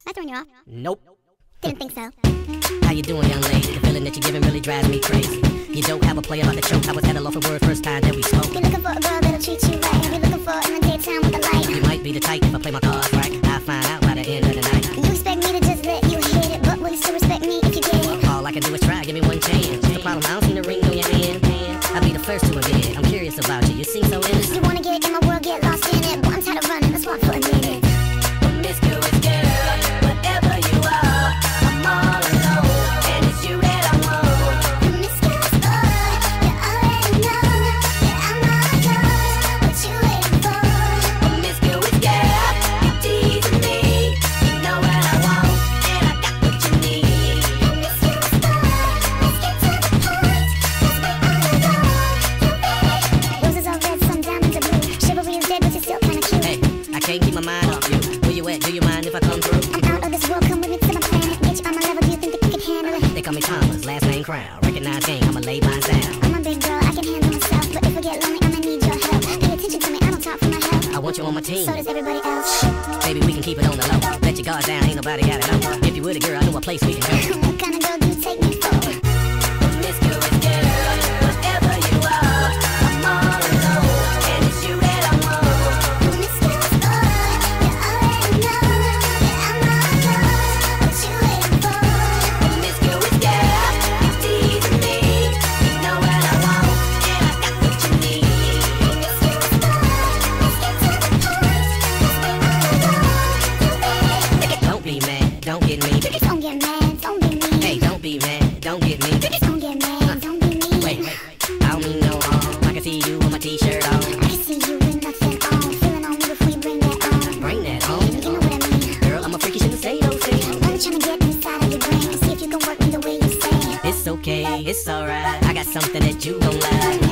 I throwing you off? Nope. Didn't think so. How you doing, young lady? The feeling that you're giving really drives me crazy. You don't have a play about the choke. I was at a loss for words first time that we spoke. You're looking for a girl that'll treat you right. You're looking for in the daytime with the light. You might be the type if I play my cards right. I'll find out by the end of the night. You expect me to just let you hit it, but will you still respect me if you get it? All I can do is try, give me one chance. The problem, I don't see the ring on your hand. I'll be the first to admit it. I'm curious about you. You seem so innocent. You wanna get in my world, get lost in it. Boy, I'm tired of running, let's walk for a minute. Promiscuous girl, whatever you are, I'm all alone, and it's you that I want. Promiscuous boy, you already know that I'm all yours. What you waiting for? Promiscuous girl, you're teasing me. You know what I want, and I got what you need. Promiscuous boy, let's get to the point, 'cause we're on the road. Roses are red, some diamonds are blue. Chivalry is dead, but you're still kinda cute. Hey, I can't keep my mind off you. Where you at? Do you mind if I come through? I'm out of this world, come with me to my planet. Get you on my level, do you think that you can handle it? They call me Thomas, last name Crown. Recognize game, I'ma lay mine down. I'm a big girl, I can handle myself. But if I get lonely, I'ma need your help. Pay attention to me, I don't talk for my health. I want you on my team. So does everybody else. Baby, we can keep it on the low. Let your guard down, ain't nobody got it on. If you with a girl, I know a place we can go. What kind of girl do you take me for? Promiscuous girl, whatever you are, I'm all alone, and it's you that I want. Promiscuous boy, you already know that I'm all yours. What you waiting for? Promiscuous girl, you're teasing me. You know what I want, and I got what you need. Promiscuous boy, let's get to the point, 'cause we're on the road. Don't be mad, don't get me. Don't get mad, don't be mean. Hey, don't be mad, don't get me. Don't get mad, don't be mean. Wait, I don't mean no harm. I can see you with my t-shirt on. I can see you with nothing on. Feeling on me before you bring that on. Bring that You home. know what I mean. Girl, I'm a freaky, shouldn't say those things. Only tryna get inside of your brain and see if you can work me the way you say. It's okay, it's alright. I got something that you gon' like.